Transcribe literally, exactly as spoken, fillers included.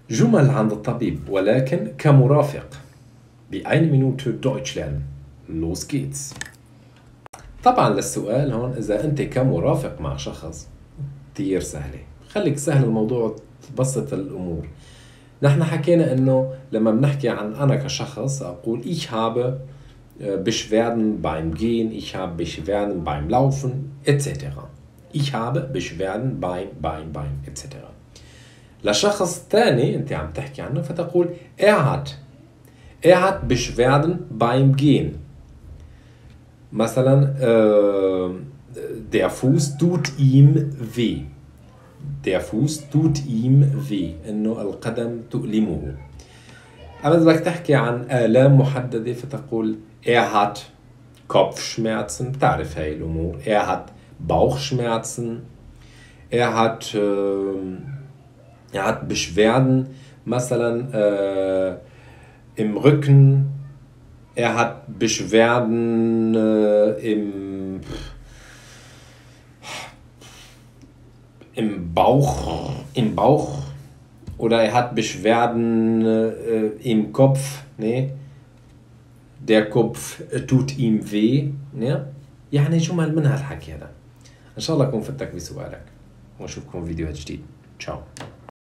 جمل عند الطبيب ولكن كمرافق. بأين Minute Deutsch lernen. Los geht's. طبعا للسؤال هون إذا أنت كمرافق مع شخص كتير سهلة، خليك سهل الموضوع، تبسط الأمور. نحن حكينا إنه لما بنحكي عن أنا كشخص أقول ich habe Beschwerden beim Gehen, ich habe Beschwerden beim Laufen et cetera. Ich habe Beschwerden beim beim beim et cetera. لشخص ثاني أنت عم تحكي عنه فتقول er hat er hat Beschwerden beim Gehen. مثلا äh, der Fuß tut ihm weh. Der Fuß tut ihm weh. إنه القدم تؤلمه. أما إذا بدك تحكي عن آلام محددة فتقول er hat Kopfschmerzen. بتعرف هاي الأمور. Er hat Bauchschmerzen. Er hat äh, er hat Beschwerden مثلا äh, im Rücken. Er hat Beschwerden äh, im, im Bauch, im Bauch oder er hat Beschwerden äh, im Kopf. Ne? Der Kopf tut ihm weh. Ne? يعني جمل من هالحكي هذا. إن شاء الله أكون فتك بسؤالك ونشوفكم فيديوهات جديد. تشاو.